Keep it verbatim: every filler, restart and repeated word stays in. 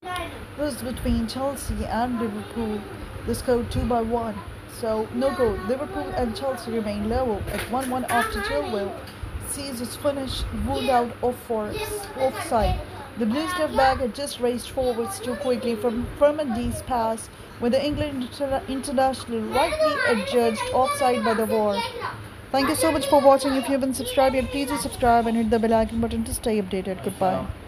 was between Chelsea and Liverpool. The score two by one. So no goal. Liverpool and Chelsea remain level at one one after Chilwell sees his finish ruled out of for offside. The Blues left back had just raced forwards too quickly from Fernandes' pass when the England inter- international rightly adjudged offside by the V A R. Thank you so much for watching. If you haven't subscribed yet, please do subscribe and hit the bell icon button to stay updated. Goodbye.